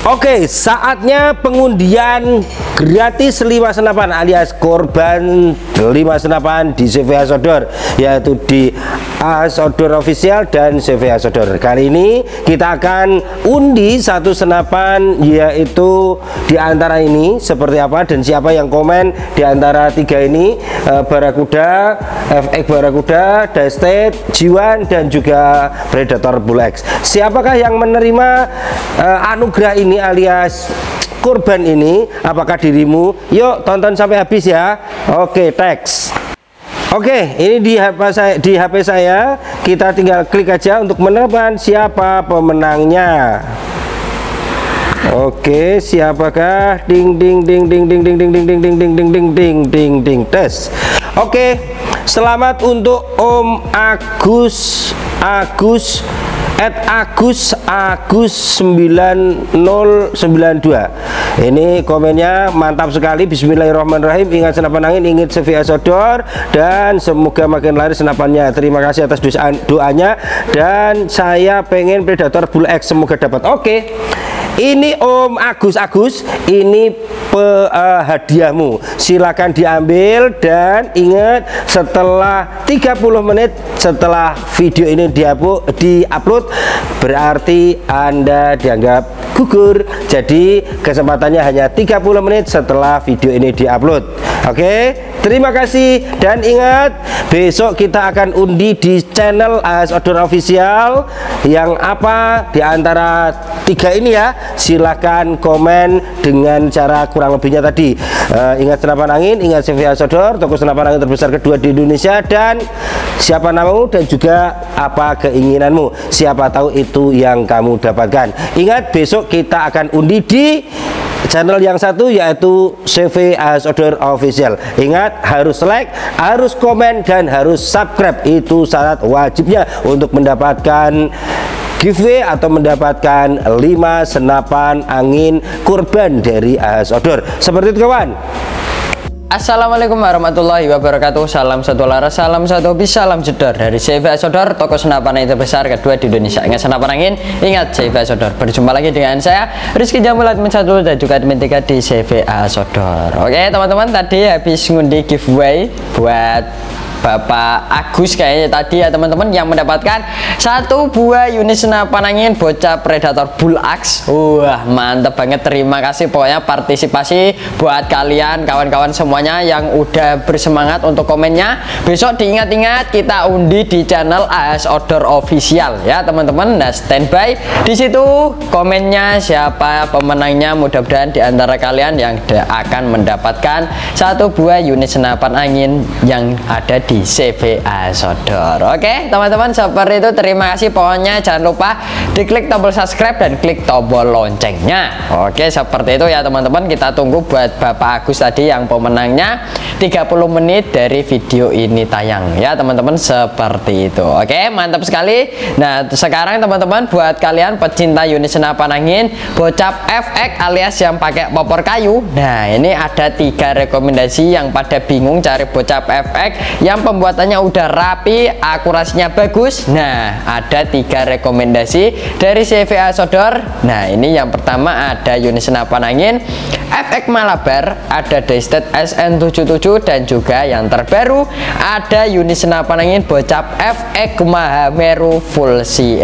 Oke, saatnya pengundian gratis 5 senapan alias korban 5 senapan di CV AS Outdoor, yaitu di AS Outdoor Official dan CV AS Outdoor. Kali ini kita akan undi 1 senapan, yaitu di antara ini seperti apa dan siapa yang komen di antara 3 ini, Barakuda, FX Barakuda, Daystate, Jiwan, dan juga Predator Bull X. Siapakah yang menerima anugerah ini alias kurban ini? Apakah dirimu? Yuk tonton sampai habis ya. Oke, teks. Oke, ini di HP saya kita tinggal klik aja untuk menentukan siapa pemenangnya. Oke, siapakah? Ding ding ding ding ding ding ding ding ding ding ding ding ding ding ding ding tes. Oke, selamat untuk Om Agus 9092. Ini komennya mantap sekali. Bismillahirrahmanirrahim. Ingat senapan angin, ingat CV AS Outdoor, dan semoga makin laris senapannya. Terima kasih atas doanya, dan saya pengen Predator Bull X, semoga dapat. Oke, ini Om Agus, ini hadiahmu. Silakan diambil, dan ingat setelah 30 menit setelah video ini diupload berarti Anda dianggap gugur. Jadi kesempatannya hanya 30 menit setelah video ini diupload. Oke, terima kasih, dan ingat besok kita akan undi di channel AS Outdoor Official. Yang apa di antara 3 ini ya, silahkan komen dengan cara kurang lebihnya tadi. Ingat senapan angin, ingat CV AS Outdoor, toko senapan angin terbesar kedua di Indonesia, dan siapa namamu dan juga apa keinginanmu. Siapa tahu itu yang kamu dapatkan. Ingat besok kita akan undi di channel yang satu, yaitu CV AS Outdoor Official. Ingat, harus like, harus komen, dan harus subscribe. Itu syarat wajibnya untuk mendapatkan giveaway atau mendapatkan 5 senapan angin kurban dari AS Outdoor. Seperti itu kawan. Assalamualaikum warahmatullahi wabarakatuh. Salam satu laras, salam satu hobi, salam jedor dari CV AS Outdoor, toko senapan angin terbesar kedua di Indonesia. Ingat senapan angin, ingat CV AS Outdoor. Berjumpa lagi dengan saya Rizky Jamul, admin 1 dan juga admin 3 di CV AS Outdoor. Oke teman-teman, tadi habis ngundi giveaway buat Bapak Agus kayaknya tadi ya teman-teman, yang mendapatkan 1 buah unit senapan angin bocah Predator Bull X. Wah, mantap banget. Terima kasih pokoknya partisipasi buat kalian kawan-kawan semuanya yang udah bersemangat untuk komennya. Besok diingat-ingat kita undi di channel AS Outdoor Official ya teman-teman. Nah, standby di situ komennya siapa pemenangnya. Mudah-mudahan di antara kalian yang akan mendapatkan 1 buah unit senapan angin yang ada di CV AS Outdoor. Oke teman-teman, seperti itu. Terima kasih pokoknya, jangan lupa diklik tombol subscribe dan klik tombol loncengnya. Oke, seperti itu ya teman-teman. Kita tunggu buat Bapak Agus tadi yang pemenangnya 30 menit dari video ini tayang ya teman-teman, seperti itu. Oke, mantap sekali. Nah sekarang teman-teman, buat kalian pecinta unit senapan angin bocap FX alias yang pakai popor kayu, nah ini ada 3 rekomendasi yang pada bingung cari bocap FX yang pembuatannya udah rapi, akurasinya bagus. Nah ada 3 rekomendasi dari CV AS Outdoor. Nah ini yang pertama ada unit senapan angin FX Malabar, ada Daystate SN77, dan juga yang terbaru ada unit senapan angin bocap FX Mahameru full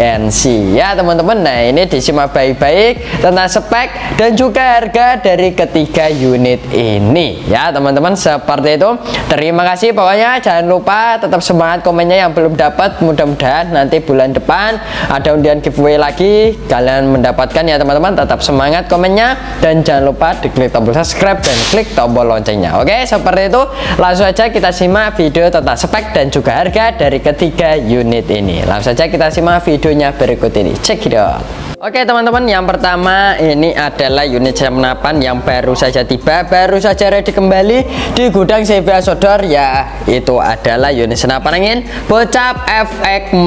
CNC ya teman-teman. Nah ini disimak baik-baik tentang spek dan juga harga dari ketiga unit ini ya teman-teman, seperti itu. Terima kasih pokoknya, jangan lupa tetap semangat komennya yang belum dapat. Mudah-mudahan nanti bulan depan ada undian giveaway lagi, kalian mendapatkan ya teman-teman. Tetap semangat komennya, dan jangan lupa diklik tombol subscribe dan klik tombol loncengnya. Oke, seperti itu. Langsung saja kita simak video tentang spek dan juga harga dari ketiga unit ini. Langsung saja kita simak videonya berikut ini. Check it out. Oke teman-teman, yang pertama ini adalah unit senapan yang baru saja tiba, baru saja ready kembali di gudang CV AS Outdoor, ya itu adalah unit senapan angin bocap FX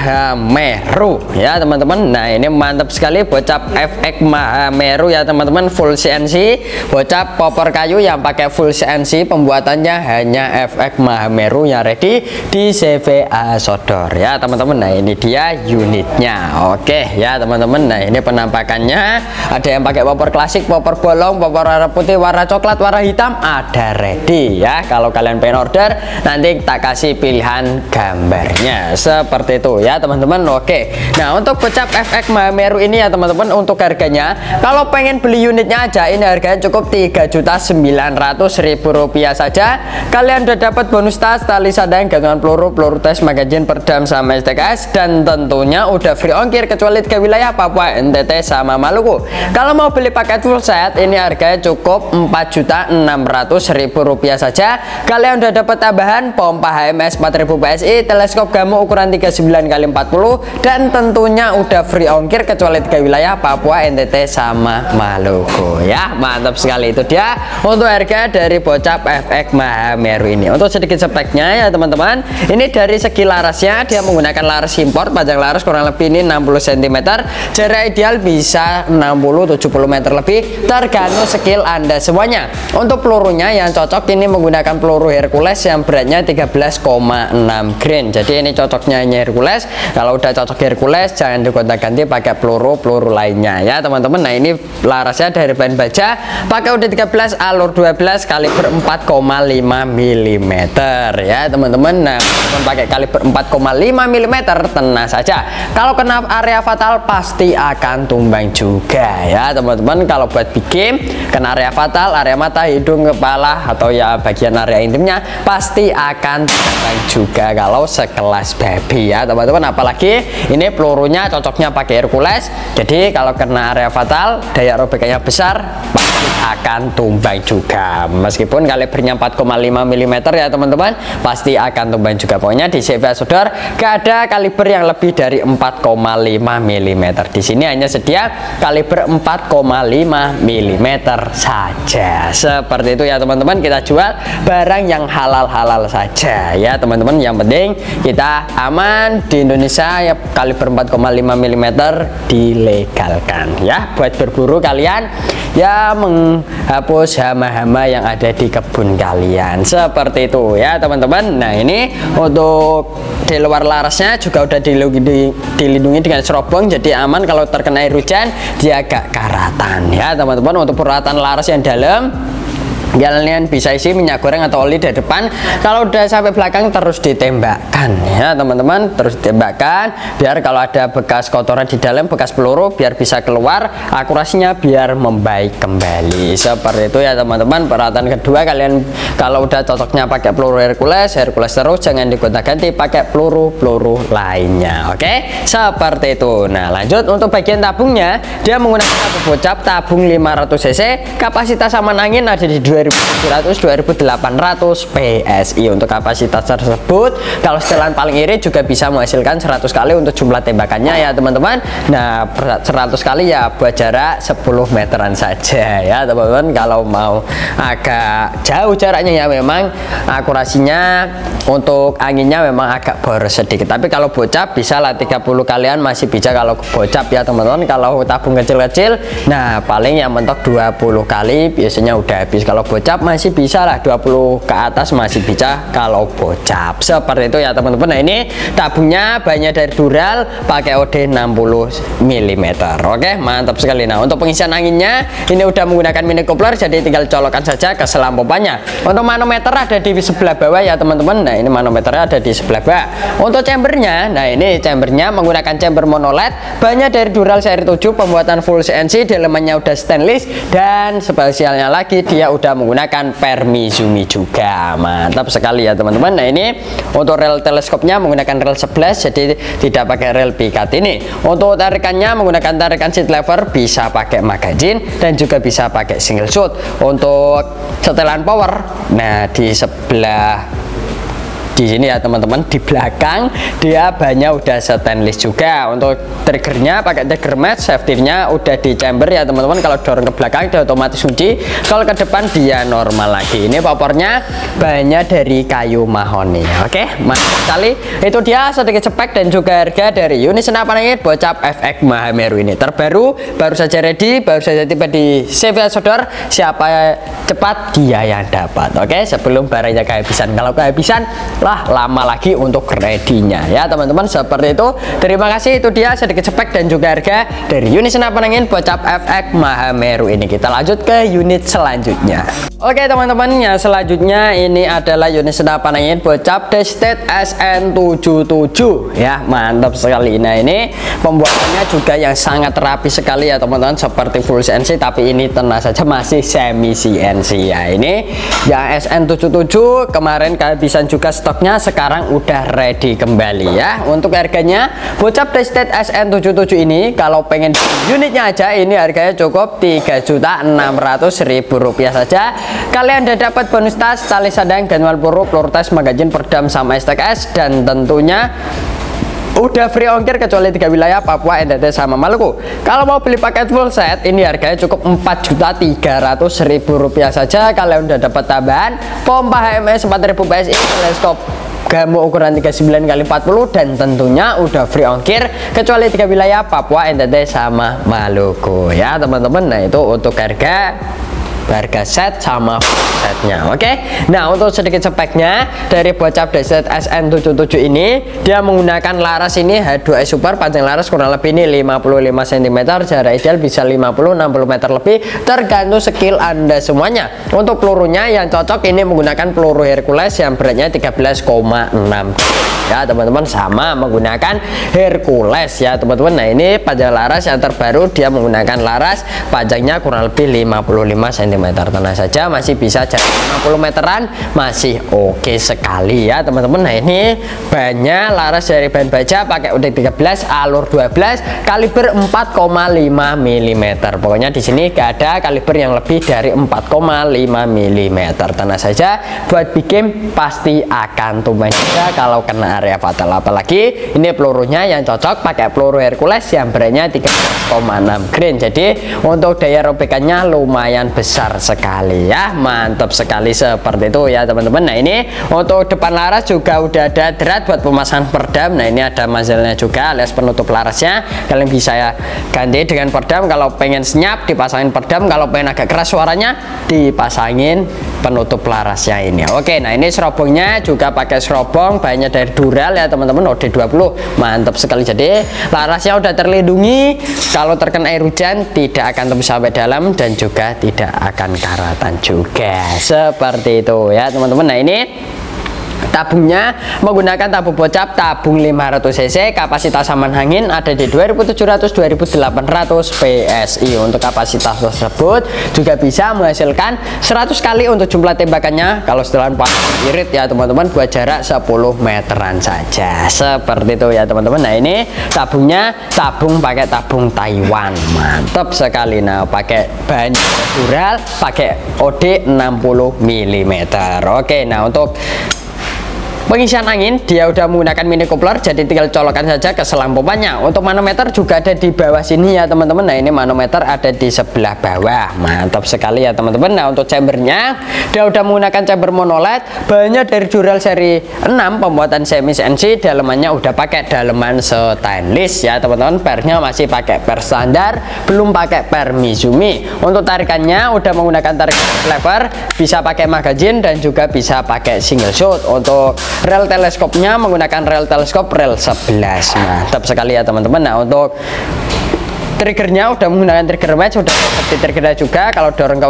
Mahameru ya teman-teman. Nah ini mantap sekali, bocap FX Mahameru ya teman-teman, full CNC, bocap popor kayu yang pakai full CNC, pembuatannya hanya FX Mahameru yang ready di CV AS Outdoor ya teman-teman. Nah ini dia unitnya. Oke ya teman-teman. Nah ini penampakannya, ada yang pakai popor klasik, popor bolong, popor warna putih, warna coklat, warna hitam, ada ready ya. Kalau kalian pengen order, nanti tak kasih pilihan gambarnya seperti itu ya teman-teman. Oke, nah untuk Bocap FX Mahameru ini ya teman-teman, untuk harganya kalau pengen beli unitnya aja, ini harganya cukup Rp3.900.000 saja. Kalian udah dapat bonus tas, tali sadang, gantungan peluru, peluru tes, magazin, perdam, sama STKS, dan tentunya udah free ongkir kecuali ke wilayah Papua, NTT, sama Maluku. Kalau mau beli paket full set, ini harganya cukup Rp4.600.000 saja. Kalian udah dapat tambahan pompa HMS 4000 PSI, teleskop Gamow ukuran 39x40, dan tentunya udah free ongkir kecuali ke wilayah Papua, NTT, sama Maluku ya. Mantap sekali, itu dia untuk harga dari Bocap FX Mahameru ini. Untuk sedikit speknya ya teman-teman, ini dari segi larasnya dia menggunakan laras import, panjang laras kurang lebih ini 60 cm, jarak ideal bisa 60-70 meter lebih, tergantung skill Anda semuanya. Untuk pelurunya yang cocok ini menggunakan peluru Hercules yang beratnya 13,6 grain. Jadi ini cocoknya hanya Hercules. Kalau udah cocok Hercules, jangan digonta-ganti pakai peluru lainnya ya teman-teman. Nah ini larasnya dari bahan baja, pakai UD 13 alur 12 kaliber 4,5 mm ya teman-teman. Nah pakai kaliber 4,5 mm tenang saja, kalau kena area fatal pasti akan tumbang juga ya teman-teman. Kalau buat bikin kena area fatal, area mata, hidung, kepala, atau ya bagian area intimnya, pasti akan tumbang juga kalau sekelas baby ya teman-teman. Apalagi ini pelurunya cocoknya pakai Hercules, jadi kalau kena area fatal, daya robekannya besar, pasti akan tumbang juga. Meskipun kalibernya 4,5 mm ya teman-teman, pasti akan tumbang juga. Pokoknya di CV Outdoor gak ada kaliber yang lebih dari 4,5 mm. Di sini hanya sedia kaliber 4,5 mm saja. Seperti itu ya teman-teman, kita jual barang yang halal-halal saja ya teman-teman. Yang penting kita aman di Indonesia ya, kaliber 4,5 mm dilegalkan ya, buat berburu kalian ya, menghapus hama-hama yang ada di kebun kalian. Seperti itu ya teman-teman. Nah ini untuk di luar larasnya juga udah dilindungi dengan serobong, jadi aman kalau terkena air hujan, dia agak karatan ya teman-teman. Untuk peralatan laras yang dalam, kalian bisa isi minyak goreng atau oli dari depan, kalau udah sampai belakang terus ditembakkan ya teman-teman, terus ditembakkan biar kalau ada bekas kotoran di dalam, bekas peluru biar bisa keluar, akurasinya biar membaik kembali. Seperti itu ya teman-teman. Peralatan kedua, kalian kalau udah cocoknya pakai peluru Hercules terus, jangan digonta-ganti pakai peluru lainnya. Oke, seperti itu. Nah lanjut untuk bagian tabungnya, dia menggunakan tabung Bocap tabung 500 cc, kapasitas aman angin ada di 2700-2800 PSI. Untuk kapasitas tersebut, kalau setelan paling irit juga bisa menghasilkan 100 kali untuk jumlah tembakannya ya teman-teman. Nah 100 kali ya buat jarak 10 meteran saja ya teman-teman. Kalau mau agak jauh jaraknya ya memang akurasinya untuk anginnya memang agak boros sedikit, tapi kalau Bocap bisa lah 30 kalian masih bisa kalau Bocap ya teman-teman. Kalau tabung kecil-kecil, nah paling yang mentok 20 kali biasanya udah habis. Kalau Bocap masih bisa lah 20 ke atas masih bisa kalau Bocap. Seperti itu ya teman-teman. Nah ini tabungnya banyak dari Dural, pakai OD 60 mm. Oke, mantap sekali. Nah untuk pengisian anginnya ini udah menggunakan mini coupler, jadi tinggal colokan saja ke selang pompanya. Untuk manometer ada di sebelah bawah ya teman-teman. Nah ini manometernya ada di sebelah bawah. Untuk chambernya, nah ini chambernya menggunakan chamber monoled, banyak dari Dural seri 7, pembuatan full CNC, dalemannya udah stainless, dan spesialnya lagi dia udah menggunakan Permizumi juga. Mantap sekali ya teman-teman. Nah ini untuk rel teleskopnya menggunakan rel 11, jadi tidak pakai rel pikat ini. Untuk tarikannya menggunakan tarikan seat lever, bisa pakai magazine dan juga bisa pakai single shoot. Untuk setelan power, nah di sebelah di sini ya teman-teman, di belakang dia banyak udah stainless juga. Untuk triggernya pakai trigger match, safety-nya udah di chamber ya teman-teman. Kalau dorong ke belakang dia otomatis kunci, kalau ke depan dia normal lagi. Ini popornya banyak dari kayu mahoni. Oke, mantap sekali. Itu dia sedikit spek dan juga harga dari unit senapan angin Bocap FX Mahameru ini. Terbaru, baru saja ready, baru saja tiba di CV Outdoor. Siapa cepat dia yang dapat. Oke, sebelum barangnya kehabisan. Kalau kehabisan tambah lama lagi untuk ready-nya ya teman-teman. Seperti itu. Terima kasih, itu dia sedikit spek dan juga harga dari unit senapan angin Bocap FX Mahameru ini. Kita lanjut ke unit selanjutnya. Oke teman-teman, yang selanjutnya ini adalah unit senapan angin Bocap Destet SN77 ya, mantap sekali. Nah ini pembuatannya juga yang sangat rapi sekali ya teman-teman, seperti full CNC, tapi ini tenang saja masih semi CNC ya. Ini yang SN77 kemarin kehabisan juga stoknya, sekarang udah ready kembali ya. Untuk harganya Bocap Destet SN77 ini kalau pengen unitnya aja ini harganya cukup Rp3.600.000 saja. Kalian udah dapat bonus tas, tali sadang, manual peluru tes, magazin, perdam sama STKS, dan tentunya udah free ongkir kecuali 3 wilayah, Papua, NTT sama Maluku. Kalau mau beli paket full set ini harganya cukup Rp4.300.000 saja. Kalian udah dapat tambahan pompa HMS 4000 PSI, teleskop Gamo ukuran 39x40, dan tentunya udah free ongkir kecuali 3 wilayah, Papua, NTT sama Maluku ya teman-teman. Nah itu untuk harga set sama setnya. Oke, nah untuk sedikit speknya dari Bocap Destet SN77 ini, dia menggunakan laras ini H2S Super, panjang laras kurang lebih ini 55 cm, jarak ideal bisa 50-60 meter lebih, tergantung skill Anda semuanya. Untuk pelurunya yang cocok ini menggunakan peluru Hercules yang beratnya 13,6 ya teman-teman, sama menggunakan Hercules ya teman-teman. Nah ini panjang laras yang terbaru, dia menggunakan laras panjangnya kurang lebih 55 cm, tenang saja masih bisa jarak 50 meteran, masih oke sekali ya teman-teman. Nah ini bannya laras dari bahan baja pakai UD 13 alur 12 kaliber 4,5 mm. Pokoknya di sini gak ada kaliber yang lebih dari 4,5 mm. Tenang saja buat bikin pasti akan tumbang juga kalau kena area fatal. Apalagi ini pelurunya yang cocok pakai peluru Hercules yang beratnya 13,6 grain, jadi untuk daya robekannya lumayan besar sekali ya, mantap sekali seperti itu ya teman-teman. Nah ini untuk depan laras juga udah ada drat buat pemasangan perdam. Nah ini ada muzzle-nya juga alias penutup larasnya, kalian bisa ya ganti dengan perdam. Kalau pengen senyap dipasangin perdam, kalau pengen agak keras suaranya dipasangin penutup larasnya ini. Oke, nah ini serobongnya juga pakai serobong bahannya dari Dural ya teman-teman, OD20, mantap sekali. Jadi larasnya udah terlindungi, kalau terkena air hujan tidak akan tembus sampai dalam dan juga tidak akan karatan juga, seperti itu ya teman-teman. Nah ini tabungnya menggunakan tabung Bocap tabung 500 cc, kapasitas aman angin ada di 2700-2800 PSI. Untuk kapasitas tersebut juga bisa menghasilkan 100 kali untuk jumlah tembakannya kalau setelan irit ya teman-teman, buat jarak 10 meteran saja, seperti itu ya teman-teman. Nah ini tabungnya tabung pakai tabung Taiwan, mantap sekali. Nah pakai bahan Dural, pakai OD 60 mm. Oke, nah untuk pengisian angin dia udah menggunakan mini coupler, jadi tinggal colokan saja ke selang pompanya. Untuk manometer juga ada di bawah sini ya teman-teman. Nah ini manometer ada di sebelah bawah, mantap sekali ya teman-teman. Nah untuk chambernya dia udah menggunakan chamber monoled, bahannya dari Dural seri 6, pembuatan semi CNC, dalemannya udah pakai daleman stainless ya teman-teman. Pernya masih pakai per standar, belum pakai per Mizumi. Untuk tarikannya udah menggunakan tarik lever, bisa pakai magazine dan juga bisa pakai single shot. Untuk rel teleskopnya menggunakan rel teleskop rel 11, mantap sekali ya teman-teman. Nah untuk triggernya udah menggunakan trigger match, sudah seperti triggernya juga. Kalau dorong ke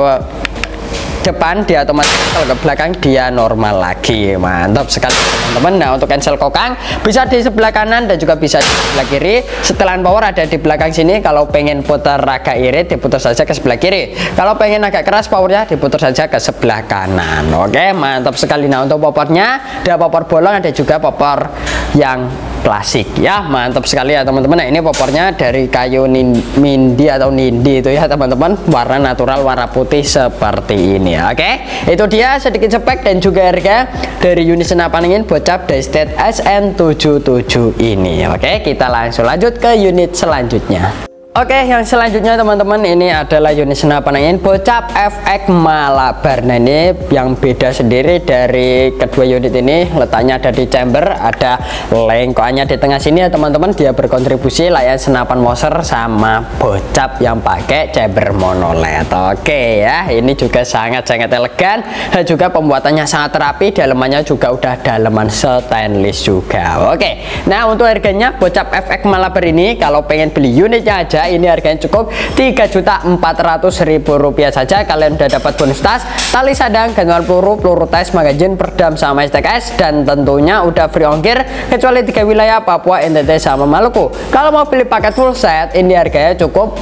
depan dia otomatis, kalau ke belakang dia normal lagi, mantap sekali teman-teman. Nah untuk cancel kokang bisa di sebelah kanan dan juga bisa di sebelah kiri. Setelan power ada di belakang sini, kalau pengen putar agak irit diputar saja ke sebelah kiri, kalau pengen agak keras powernya diputar saja ke sebelah kanan. Oke, mantap sekali. Nah untuk popornya ada popor bolong, ada juga popor yang klasik ya, mantap sekali ya teman-teman. Nah ini popornya dari kayu Mindi atau Nindi itu ya teman-teman, warna natural, warna putih seperti ini. Oke, itu dia sedikit spek dan juga harga dari unit senapan angin Bocap Destet SN77 ini. Oke, kita langsung lanjut ke unit selanjutnya. Oke, yang selanjutnya teman-teman, ini adalah unit senapan angin Bocap FX Malabar. Nah, ini yang beda sendiri dari kedua unit ini, letaknya ada di chamber, ada lengkoannya di tengah sini ya teman-teman. Dia berkontribusi layar senapan Moser sama Bocap yang pakai chamber monoled. Oke ya, ini juga sangat-sangat elegan dan juga pembuatannya sangat rapi, dalemannya juga udah daleman stainless juga. Oke, nah untuk harganya Bocap FX Malabar ini kalau pengen beli unitnya aja ini harganya cukup Rp3.400.000 saja. Kalian udah dapat bonus tas, tali sadang, gantungan peluru, peluru tes, magazin, perdam sama STKS, dan tentunya udah free ongkir kecuali 3 wilayah Papua, NTT sama Maluku. Kalau mau pilih paket full set ini harganya cukup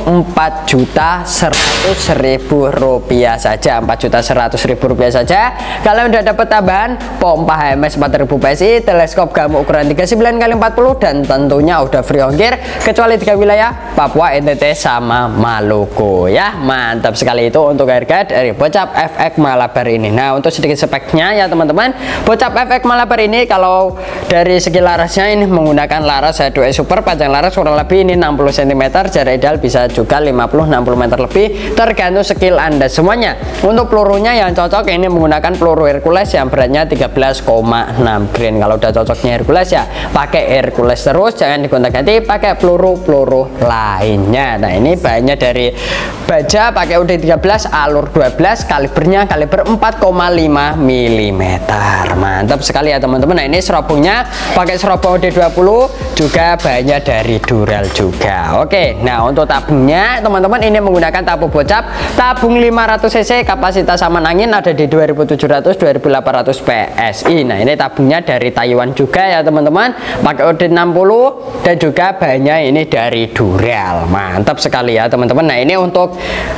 Rp4.100.000 saja. Rp4.100.000 saja. Kalian udah dapat tambahan pompa HMS 4000 PSI, teleskop Gamu ukuran 39x40, dan tentunya udah free ongkir kecuali 3 wilayah Papua, NTT sama Maluku ya. Mantap sekali itu untuk harga dari Bocap FX Malabar ini. Nah, untuk sedikit speknya ya teman-teman, Bocap FX Malabar ini kalau dari segi larasnya ini menggunakan laras H2S Super, panjang laras kurang lebih ini 60 cm, jarak ideal bisa juga 50-60 meter lebih, tergantung skill Anda semuanya. Untuk pelurunya yang cocok ini menggunakan peluru Hercules yang beratnya 13,6 grain. Kalau udah cocoknya Hercules ya pakai Hercules terus, jangan digonta-ganti pakai peluru-peluru lainnya. Nah, ini bahannya dari baja, pakai UD13, alur 12, kalibernya kaliber 4,5 mm. Mantap sekali ya teman-teman. Nah, ini serobongnya pakai serobong UD20, juga bahannya dari Dural juga. Oke, nah untuk tabungnya teman-teman ini menggunakan tabung Bocap, tabung 500 cc, kapasitas aman angin ada di 2700-2800 PSI. Nah, ini tabungnya dari Taiwan juga ya teman-teman, pakai UD60 dan juga bahannya ini dari Dural. Mantap sekali ya teman-teman. Nah, ini untuk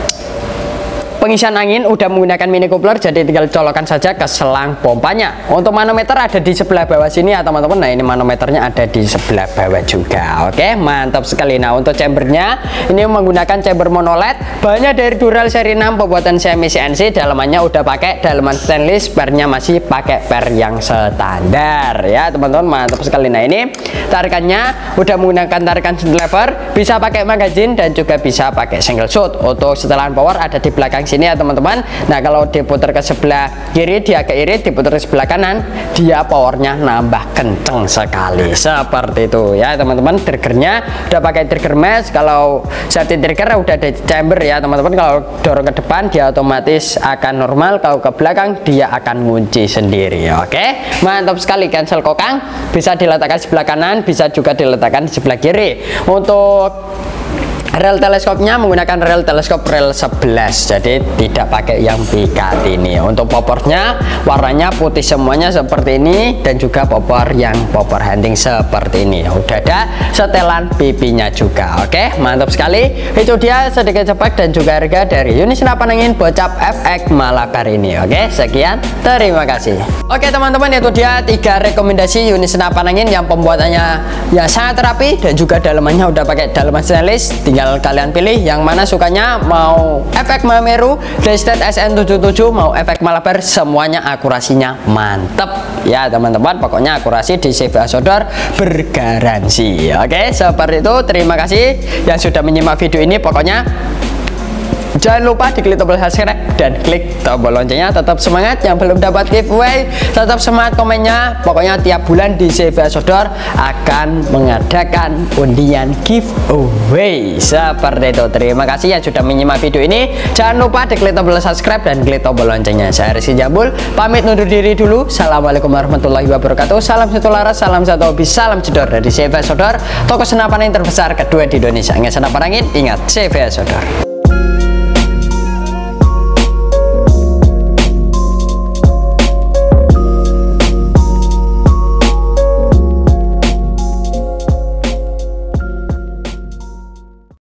pengisian angin udah menggunakan mini coupler, jadi tinggal colokan saja ke selang pompanya. Untuk manometer ada di sebelah bawah sini ya teman-teman. Nah, ini manometernya ada di sebelah bawah juga. Oke, mantap sekali. Nah, untuk chambernya ini menggunakan chamber monoled, bahannya dari Dural seri 6, pembuatan semi CNC, dalamannya udah pakai dalaman stainless, pernya masih pakai per yang standar ya teman-teman. Mantap sekali. Nah, ini tarikannya udah menggunakan tarikan lever, bisa pakai magazine dan juga bisa pakai single shot. Untuk setelan power ada di belakang sini ya teman-teman. Nah, kalau diputar ke sebelah kiri dia agak irit, diputar ke sebelah kanan dia powernya nambah kenceng sekali seperti itu ya teman-teman. Triggernya udah pakai trigger mesh, kalau safety trigger udah ada chamber ya teman-teman. Kalau dorong ke depan dia otomatis akan normal, kalau ke belakang dia akan ngunci sendiri. Oke, mantap sekali. Cancel kokang bisa diletakkan sebelah kanan, bisa juga diletakkan di sebelah kiri. Untuk rel teleskopnya menggunakan rel teleskop rel 11, jadi tidak pakai yang pikat ini. Untuk popornya warnanya putih semuanya seperti ini, dan juga popor yang popor hunting seperti ini. Udah ada setelan pipinya juga. Oke, mantap sekali. Itu dia sedikit spek dan juga harga dari unit senapan angin Bocap FX Malabar ini. Oke, sekian, terima kasih. Oke teman-teman, itu dia 3 rekomendasi unit senapan angin yang pembuatannya ya sangat rapi dan juga dalamannya udah pakai dalaman stainless. Tinggal kalian pilih yang mana sukanya, mau efek Mameru, Daystat SN77, mau efek Malabar, semuanya akurasinya mantep ya teman-teman. Pokoknya akurasi di CVA Sodor bergaransi. Oke, seperti itu. Terima kasih yang sudah menyimak video ini. Pokoknya jangan lupa diklik tombol subscribe dan klik tombol loncengnya. Tetap semangat yang belum dapat giveaway, tetap semangat komennya. Pokoknya tiap bulan di CVA Sodor akan mengadakan undian giveaway seperti itu. Terima kasih yang sudah menyimak video ini. Jangan lupa diklik tombol subscribe dan klik tombol loncengnya. Saya Rizky Jambul pamit undur diri dulu. Assalamualaikum warahmatullahi wabarakatuh. Salam satu laras, salam satu hobi, salam jedor dari CVA Sodor, toko senapan yang terbesar kedua di Indonesia. Ingat senapan angin, ingat CVA Sodor.